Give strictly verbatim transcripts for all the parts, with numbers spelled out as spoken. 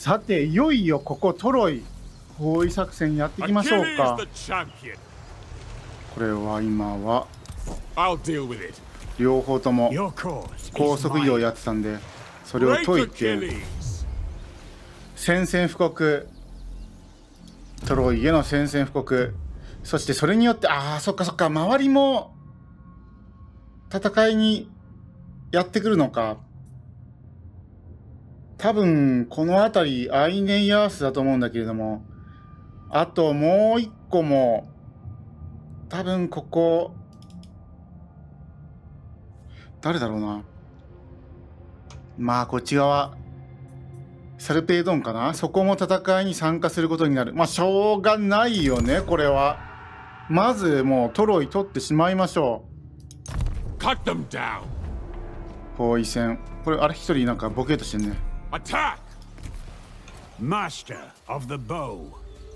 さていよいよここトロイ包囲作戦やっていきましょうか。これは今は両方とも高速移動やってたんで、それを解いて宣戦布告、トロイへの宣戦布告、そしてそれによって、ああそっかそっか、周りも戦いにやってくるのか。多分この辺りアイネイアースだと思うんだけれども、あともう一個も多分ここ誰だろうな。まあこっち側サルペイドンかな。そこも戦いに参加することになる。まあしょうがないよねこれは。まずもうトロイ取ってしまいましょう。包囲戦。これあれ一人なんかボケーとしてんね。 Attack! Master of the bow.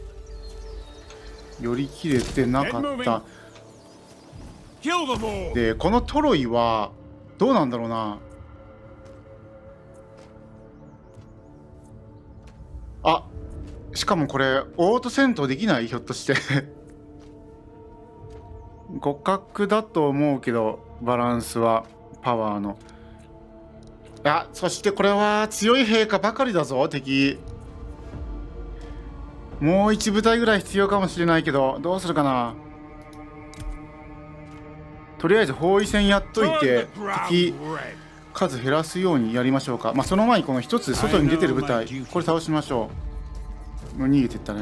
寄り切れてなかった。でこのトロイはどうなんだろうな。あ、しかもこれオート戦闘できない？ひょっとして互角だと思うけど、バランスはパワーの。あ、そしてこれは強い兵かばかりだぞ敵。もう一部隊ぐらい必要かもしれないけど、どうするかな。とりあえず包囲戦やっといて敵数減らすようにやりましょうか。まあその前にこの一つ外に出てる部隊、これ倒しましょう。もう逃げてったね。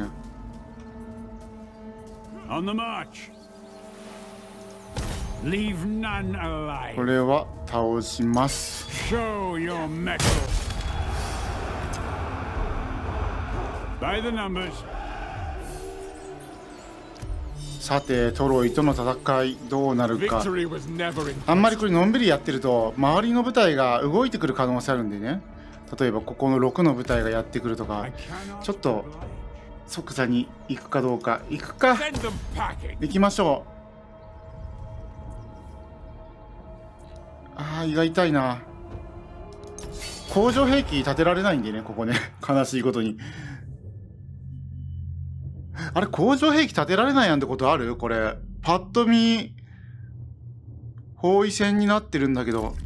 これは倒します。さてトロイとの戦いどうなるか。あんまりこれのんびりやってると周りの部隊が動いてくる可能性あるんでね。例えばここのろくの部隊がやってくるとか、ちょっと即座に行くかどうか。行くか、行きましょう。ああ胃が痛いな。工場兵器建てられないんでねここね悲しいことに。あれ工場兵器建てられないなんてことある？これパッと見包囲戦になってるんだけど。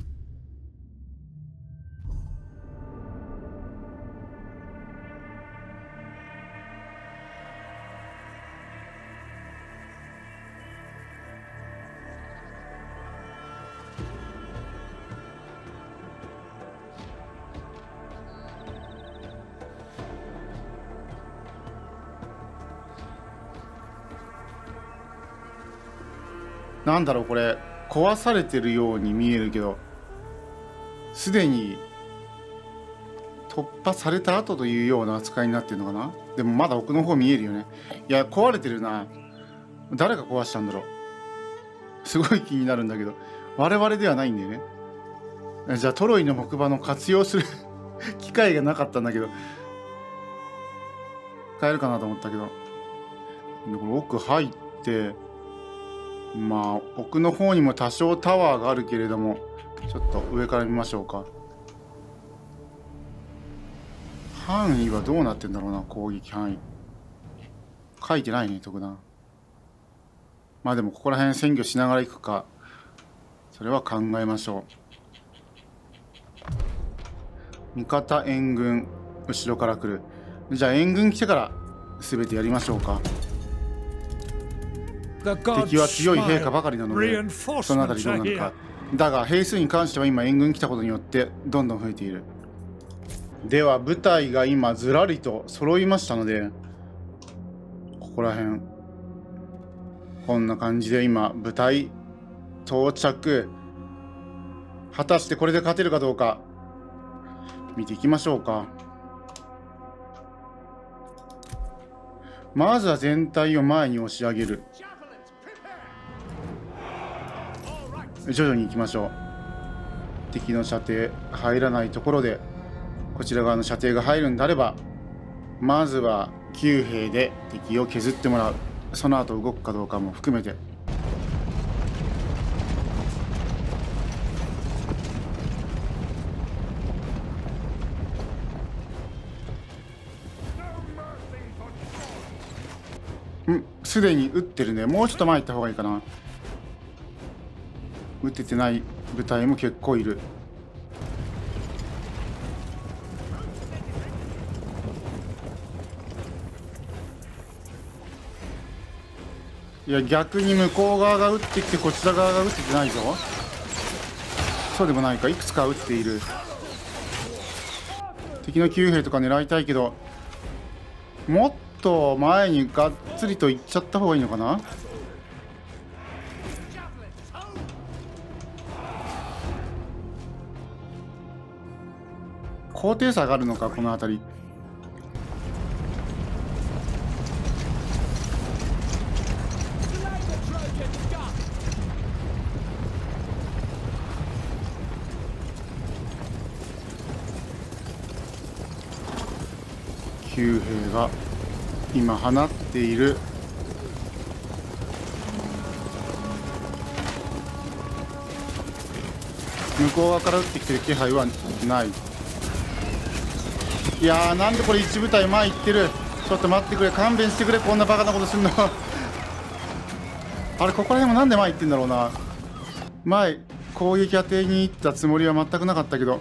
なんだろうこれ壊されてるように見えるけど、すでに突破された後というような扱いになってるのかな。でもまだ奥の方見えるよね。いや壊れてるな。誰が壊したんだろう。すごい気になるんだけど、我々ではないんだよね。じゃあトロイの木馬の活用する機会がなかったんだけど、買えるかなと思ったけど。でこれ奥入って、まあ奥の方にも多少タワーがあるけれども、ちょっと上から見ましょうか。範囲はどうなってんだろうな。攻撃範囲書いてないね特段。まあでもここら辺占拠しながら行くか、それは考えましょう。味方援軍後ろから来る。じゃあ援軍来てから全てやりましょうか。敵は強い兵かばかりなので、そのあたりどうなるか。だが兵数に関しては今援軍来たことによってどんどん増えている。では部隊が今ずらりと揃いましたので、ここら辺こんな感じで今部隊到着。果たしてこれで勝てるかどうか見ていきましょうか。まずは全体を前に押し上げる。徐々に行きましょう。敵の射程入らないところでこちら側の射程が入るんであれば、まずは旧兵で敵を削ってもらう。その後動くかどうかも含めて。 すでに撃ってるね。もうちょっと前行った方がいいかな。撃ててない部隊も結構いる。いや逆に向こう側が撃ってきてこちら側が撃ててないぞ。そうでもないか。いくつか撃っている。敵の騎兵とか狙いたいけど、もっと前にがっつりと行っちゃった方がいいのかな。高低差があるのかこの辺り。騎兵が今放っている。向こう側から撃ってきてる気配はない。いやーなんでこれ一部隊前行ってる。ちょっと待ってくれ、勘弁してくれ、こんなバカなことすんのあれここら辺もなんで前行ってんだろうな。前攻撃当てに行ったつもりは全くなかったけど。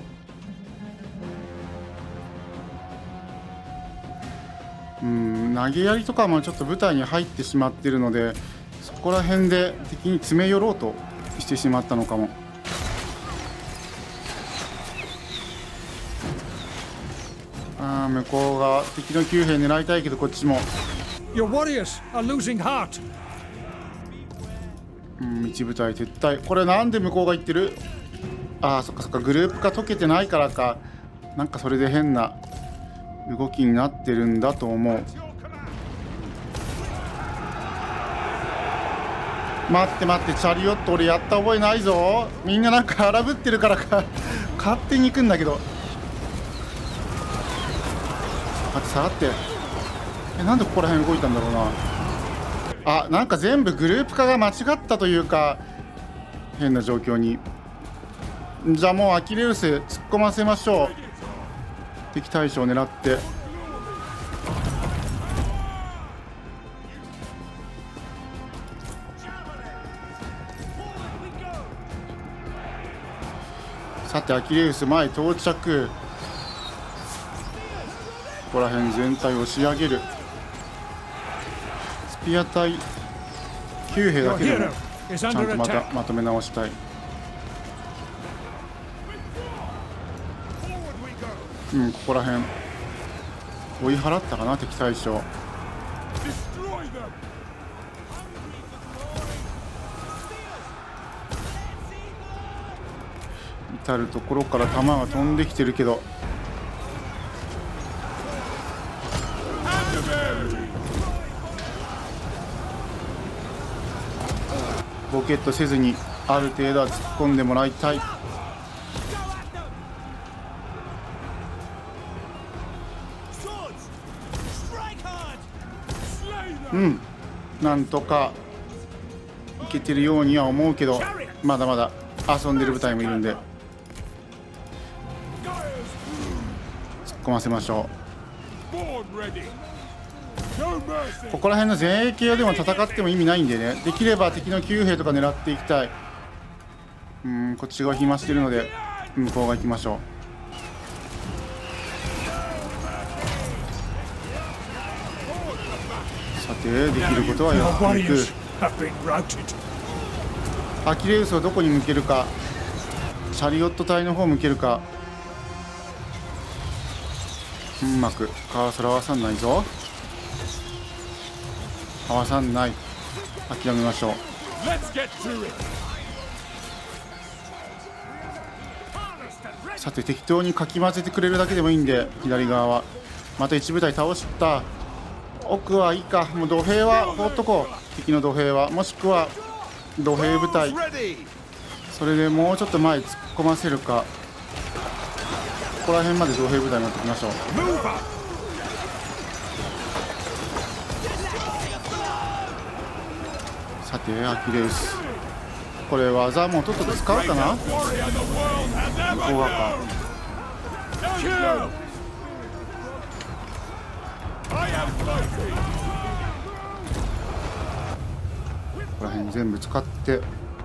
うん、投げやりとかもちょっと部隊に入ってしまってるので、そこら辺で敵に詰め寄ろうとしてしまったのかも。ああ向こうが敵の騎兵狙いたいけどこっちも。 Your warriors are losing heart. うん一部隊撤退。これなんで向こうが言ってる。ああそっかそっか、グループ化解けてないからか。なんかそれで変な動きになってるんだと思う。待って待って、チャリオット俺やった覚えないぞ。みんななんか荒ぶってるからか勝手に行くんだけど。待って下がって。えなんでここら辺動いたんだろうな。あなんか全部グループ化が間違ったというか変な状況に。じゃあもうアキレウス突っ込ませましょう。敵対象を狙って。さてアキレウス前到着。ここら辺全体を押し上げる。スピア隊きゅう兵だけでもちゃんとまたまとめ直したい。うんここら辺追い払ったかな敵対象。至る所から弾が飛んできてるけど。ボケットせずにある程度は突っ込んでもらいたい。うんなんとかいけてるようには思うけど、まだまだ遊んでる部隊もいるんで突っ込ませましょう。ここら辺の前衛系でも戦っても意味ないんでね、できれば敵の騎兵とか狙っていきたい。うんこっち側暇してるので向こう側行きましょう。さてできることはやっていく。アキレウスをどこに向けるか。チャリオット隊の方向けるか。うまくカーソル合わさんないぞ。合わさんない。諦めましょう。さて適当にかき混ぜてくれるだけでもいいんで、左側はまた一部隊倒した。奥はいいか、もう土兵は放っとこう。敵の土兵はもしくは土兵部隊、それでもうちょっと前突っ込ませるか。ここら辺まで土兵部隊持ってきましょう。さてアキレウス、これ技もうとっとと使うかな。向こう側か。 こら辺全部使って、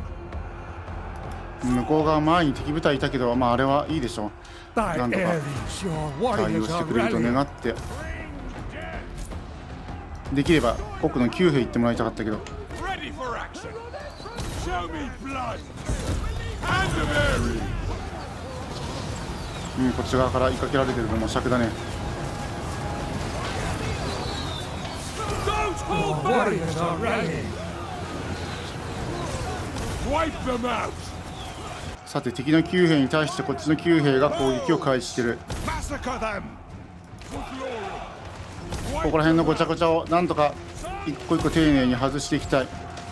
向こう側前に敵部隊いたけど、まああれはいいでしょう。なんとか対応してくれると願って、できれば奥のきゅう兵行ってもらいたかったけど。うん、こっち側から追いかけられてるのも尺だね。さて敵のきゅう兵に対してこっちのきゅう兵が攻撃を開始してる。ここら辺のごちゃごちゃをなんとか一個一個丁寧に外していきたい。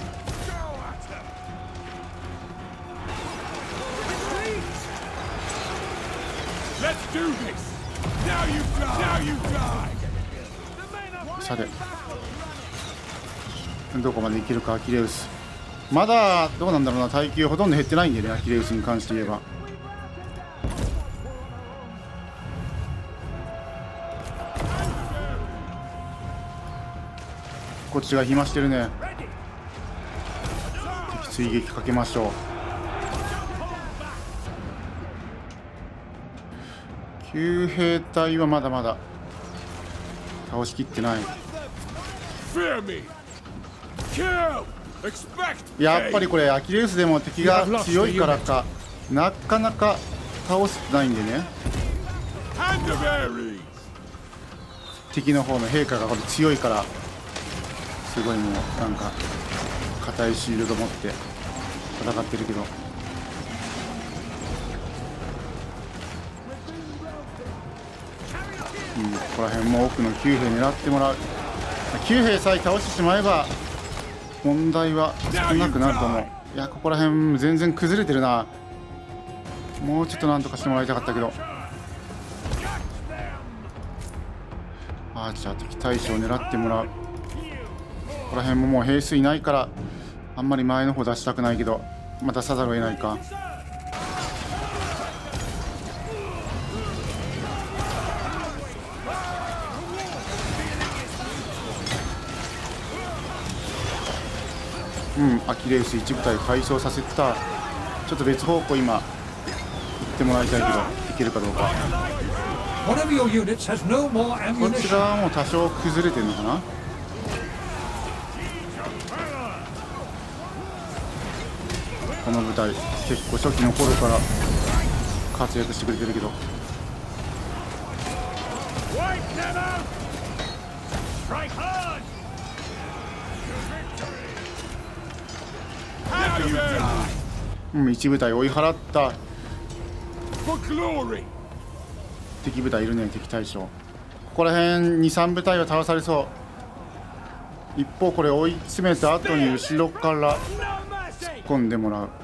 さてどこまでいけるかアキレウス。まだどうなんだろうな、耐久ほとんど減ってないんでね、アキレウスに関して言えば。こっちが暇してるね。敵追撃かけましょう。旧兵隊はまだまだ倒しきってない。やっぱりこれアキレウスでも敵が強いからかなかなか倒せてないんでね。敵の方の兵価がこれ強いからすごいもうなんか硬いシールド持って戦ってるけど、うん、ここら辺も奥のきゅう兵狙ってもらう。きゅう兵さえ倒してしまえば問題は少なくなると思う。いやここら辺全然崩れてるな。もうちょっとなんとかしてもらいたかったけど。アーチャー敵大将を狙ってもらう。ここら辺ももう兵数いないからあんまり前の方出したくないけど、まあ出さざるを得ないか。うん、アキレウス一部隊回想させた。ちょっと別方向今行ってもらいたいけどいけるかどうか。こっち側も多少崩れてるのかな。この部隊結構初期の頃から活躍してくれてるけど。うん、一部隊追い払った。敵部隊いるね、敵大将。ここら辺に、さん部隊は倒されそう。一方これ追い詰めた後に後ろから突っ込んでもらう。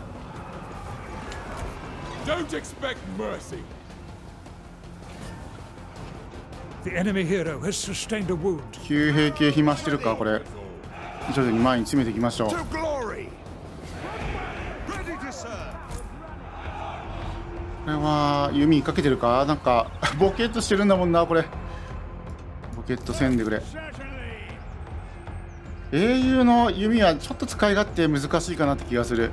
旧兵系暇してるか。これ徐々に前に詰めていきましょう。これは弓かけてるか。なんかボケっとしてるんだもんな。これボケっとせんでくれ。英雄の弓はちょっと使い勝手難しいかなって気がする。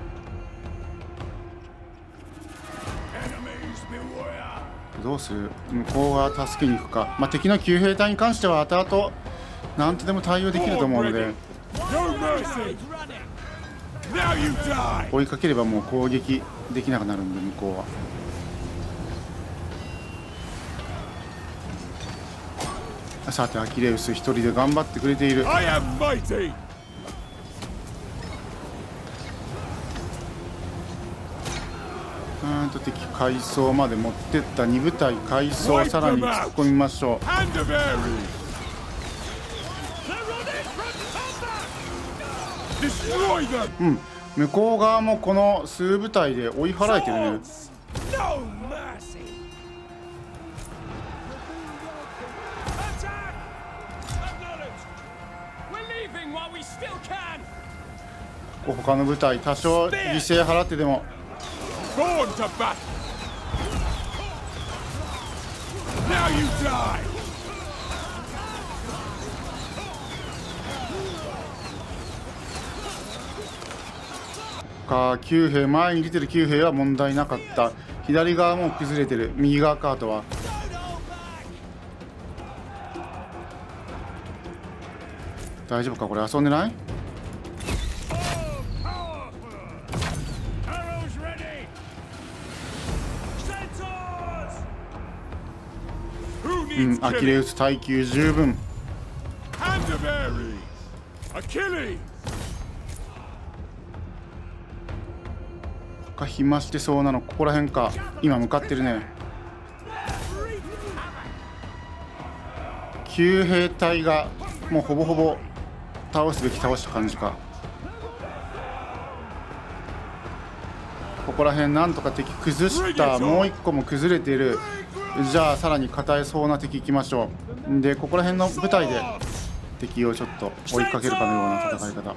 どうする。向こうが助けに行くか。まあ、敵の旧兵隊に関しては後々何とでも対応できると思うので、追いかければもう攻撃できなくなるんで向こうは。さてアキレウス一人で頑張ってくれている。うんと敵階層まで持ってったに部隊階層さらに突っ込みましょう。うん、向こう側もこの数部隊で追い払えてるね。他の部隊多少犠牲払ってでも。 か。きゅう兵、前に出てるきゅう兵は問題なかった。左側も崩れてる。右側か。あとは大丈夫かこれ。遊んでない？うん、アキレウス耐久十分。か暇してそうなのここら辺か。今向かってるね。旧兵隊がもうほぼほぼ倒すべき倒した感じか。ここら辺なんとか敵崩した。もう一個も崩れている。じゃあさらに硬いそうな敵いきましょう。でここら辺の舞台で敵をちょっと追いかけるかのような戦い方。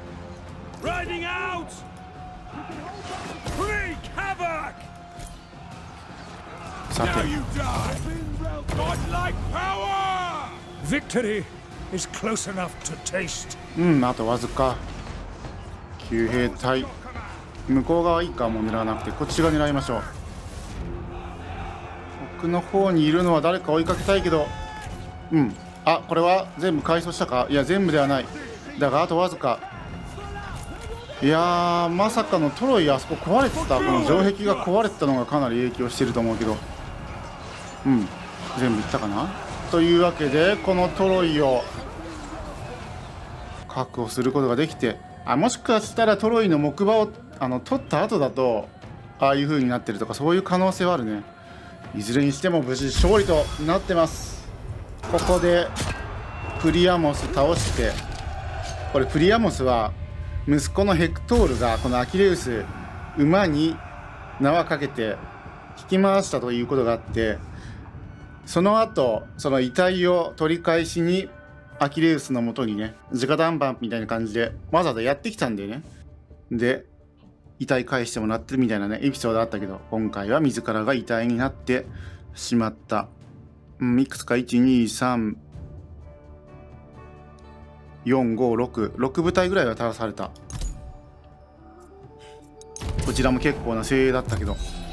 さて Victory is close enough to taste. うんあとわずか。旧兵隊向こう側いいか。もう狙わなくてこっち側狙いましょう。奥の方にいるのは誰か追いかけたいけど、うんあこれは全部改装したか。いや全部ではない。だがあとわずか。いやーまさかのトロイあそこ壊れてた。この城壁が壊れてたのがかなり影響してると思うけど、うん全部いったかな。というわけでこのトロイを確保することができて、あもしかしたらトロイの木馬をあの取った後だとああいう風になってるとか、そういう可能性はあるね。いずれにしても無事勝利となってます。ここでプリアモス倒して、これプリアモスは息子のヘクトールがこのアキレウス馬に縄かけて引き回したということがあって、その後その遺体を取り返しにアキレウスのもとにね直談判みたいな感じでわざわざやってきたんだよね。で遺体返してもらってるみたいなねエピソードあったけど、今回は自らが遺体になってしまった。うん、いくつかいちにさんよんごろくろく部隊ぐらいは倒された。こちらも結構な精鋭だったけど、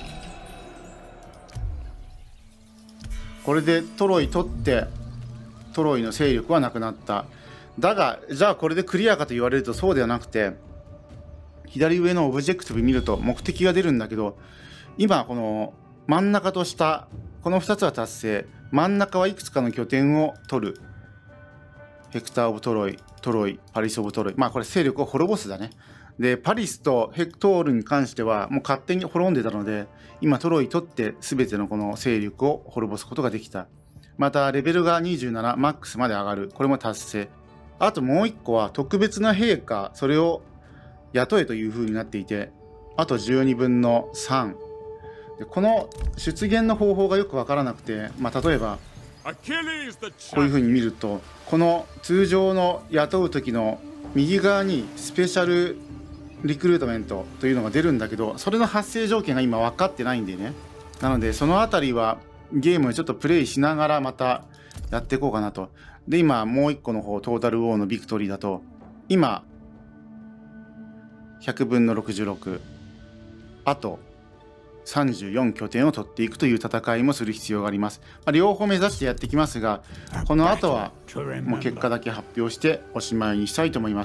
これでトロイ取ってトロイの勢力はなくなった。だがじゃあこれでクリアかと言われるとそうではなくて、左上のオブジェクティブ見ると目的が出るんだけど、今この真ん中と下このふたつは達成。真ん中はいくつかの拠点を取る。ヘクター・オブ・トロイ、トロイ、パリス・オブ・トロイ。まあこれ勢力を滅ぼすだね。でパリスとヘクトールに関してはもう勝手に滅んでたので、今トロイ取って全てのこの勢力を滅ぼすことができた。またレベルがにじゅうななマックスまで上がる。これも達成。あともう一個は特別な兵かそれを雇えという風になっていて、あとじゅうにぶんのさんで、この出現の方法がよく分からなくて、まあ、例えばこういう風に見るとこの通常の雇う時の右側にスペシャルリクルートメントというのが出るんだけど、それの発生条件が今分かってないんでね。なのでそのあたりはゲームをちょっとプレイしながらまたやっていこうかなと。で今もう一個の方トータルウォーのビクトリーだと今ひゃくぶんのろくじゅうろく、あとさんじゅうよん拠点を取っていくという戦いもする必要があります。まあ、両方目指してやってきますが、この後はもう結果だけ発表しておしまいにしたいと思います。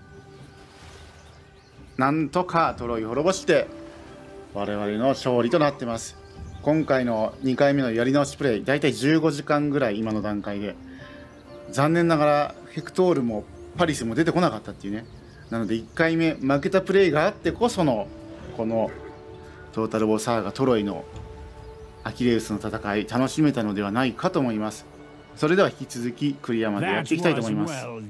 なんとかトロイを滅ぼして我々の勝利となってます。今回のにかいめのやり直しプレイだいたいじゅうごじかんぐらい今の段階で、残念ながらヘクトールもパリスも出てこなかったっていうね。なのでいっかいめ負けたプレイがあってこそのこのトータルウォーサーガトロイのアキレウスの戦い楽しめたのではないかと思います。それでは引き続きクリアまでやっていきたいと思います。